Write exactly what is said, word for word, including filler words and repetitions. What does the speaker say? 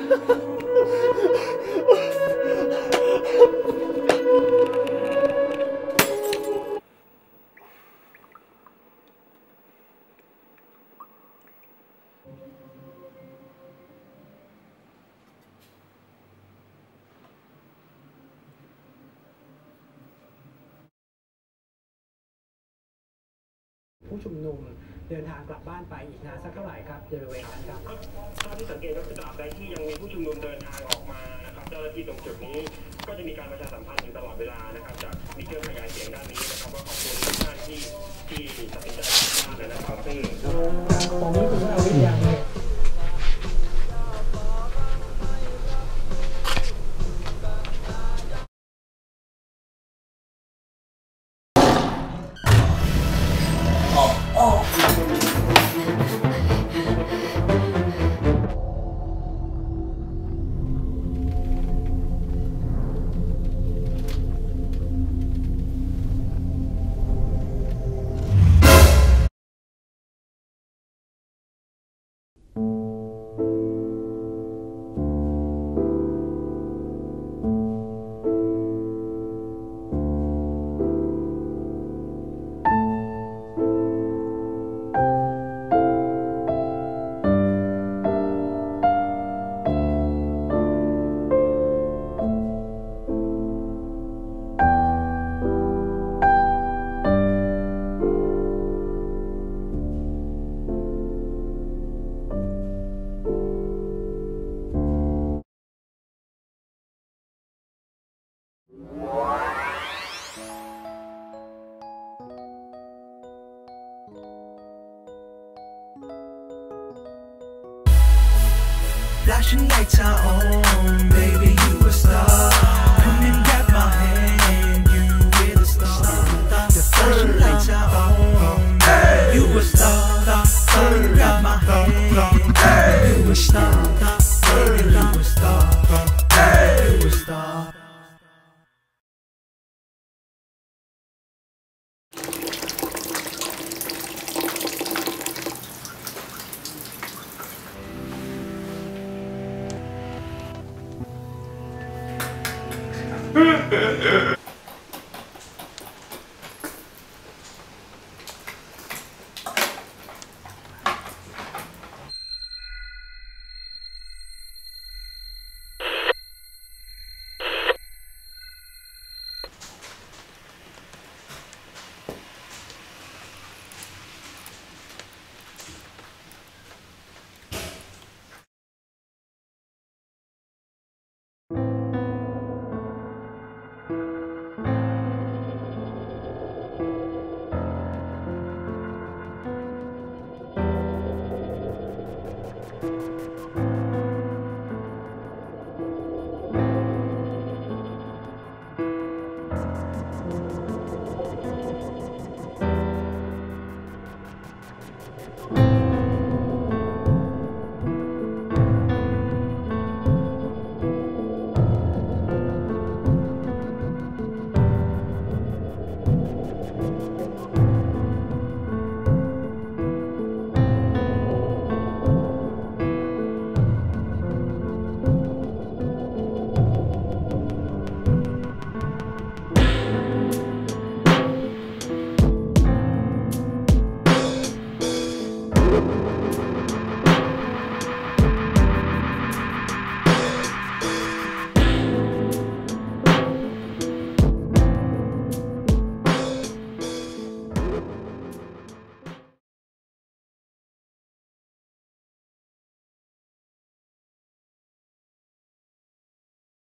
ผู้ชุมนุมเดินทางกลับบ้านไปอีกนานสักเท่าไหร่ครับบริเวณนั้นครับถ้าที่สังเกตก็คือตราบใดที่ยังมีผู้ชุมนุมเดินทางออกมานะครับเจ้าหน้าที่ตรงจุดนี้ก็จะมีการประชาสัมพันธ์อยู่ตลอดเวลานะครับจากมีเครื่องขยายเสียงด้านนี้นะครับว่าขอบคุณทุกท่านที่ที่ตัดสินใจกลับบ้านนะครับซึ่งตอนนี้คุณว่าวิทยาเลย Flashing lights are on, baby, you a star. Come and grab my hand, you were the star. The flashing lights are on, baby, you a star. Come and grab my hand, you a star. Baby, you a star, baby, you a star. Yeah.